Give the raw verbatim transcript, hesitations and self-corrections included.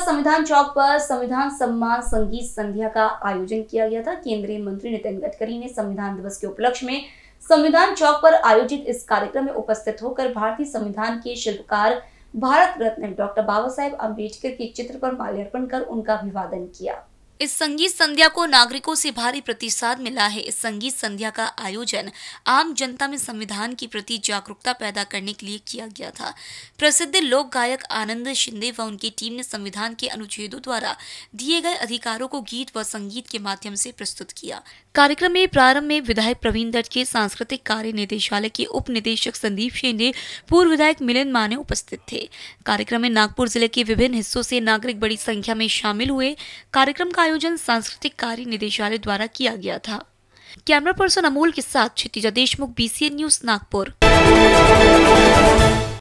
संविधान चौक पर संविधान सम्मान संगीत संध्या का आयोजन किया गया था। केंद्रीय मंत्री नितिन गडकरी ने संविधान दिवस के उपलक्ष्य में संविधान चौक पर आयोजित इस कार्यक्रम में उपस्थित होकर भारतीय संविधान के शिल्पकार भारत रत्न डॉक्टर बाबा साहेब अम्बेडकर के चित्र पर माल्यार्पण कर उनका अभिवादन किया। इस संगीत संध्या को नागरिकों से भारी प्रतिसाद मिला है। इस संगीत संध्या का आयोजन आम जनता में संविधान के प्रति जागरूकता पैदा करने के लिए किया गया था। प्रसिद्ध लोक गायक आनंद शिंदे व उनकी टीम ने संविधान के अनुच्छेदों द्वारा दिए गए अधिकारों को गीत व संगीत के माध्यम से प्रस्तुत किया। कार्यक्रम में प्रारंभ में विधायक प्रवीण दत्त के सांस्कृतिक कार्य निदेशालय के उप निदेशक संदीप शेंडे, पूर्व विधायक मिलिंद माने उपस्थित थे। कार्यक्रम में नागपुर जिले के विभिन्न हिस्सों से नागरिक बड़ी संख्या में शामिल हुए। कार्यक्रम का आयोजन सांस्कृतिक कार्य निदेशालय द्वारा किया गया था। कैमरा पर्सन अमोल के साथ Kshitija Deshmukh, B C N news, Nagpur.